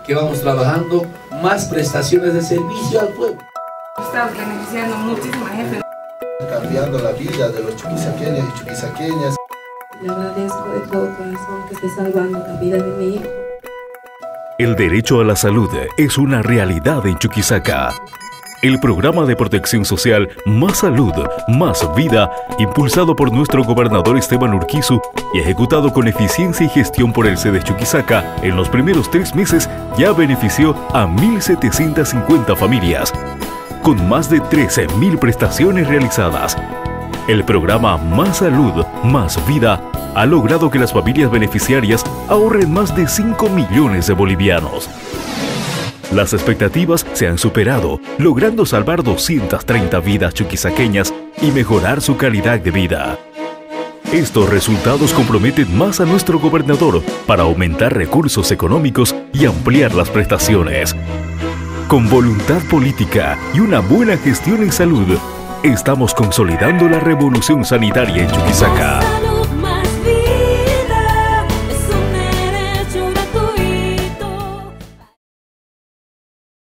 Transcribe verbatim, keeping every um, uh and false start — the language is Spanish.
que vamos trabajando más prestaciones de servicio al pueblo. Está beneficiando muchísima gente. Cambiando la vida de los chuquisaqueños y chuquisaqueñas. Le agradezco de todo corazón que esté salvando la vida de mi hijo. El derecho a la salud es una realidad en Chuquisaca. El programa de protección social Más Salud, Más Vida, impulsado por nuestro gobernador Esteban Urquizu y ejecutado con eficiencia y gestión por el C E D E Chuquisaca, en los primeros tres meses ya benefició a mil setecientas cincuenta familias, con más de trece mil prestaciones realizadas. El programa Más Salud, Más Vida ha logrado que las familias beneficiarias ahorren más de cinco millones de bolivianos. Las expectativas se han superado, logrando salvar doscientas treinta vidas chuquisaqueñas y mejorar su calidad de vida. Estos resultados comprometen más a nuestro gobernador para aumentar recursos económicos y ampliar las prestaciones. Con voluntad política y una buena gestión en salud, estamos consolidando la revolución sanitaria en Chuquisaca.